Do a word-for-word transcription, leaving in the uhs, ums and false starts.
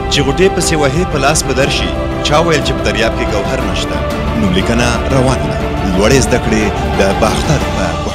چې غوټې پسې وهې په لاس به درشي چا ویل چې په دریاب کې ګوهر نشته نوملیکنه روانه ده لوړې زده کړې د باختر په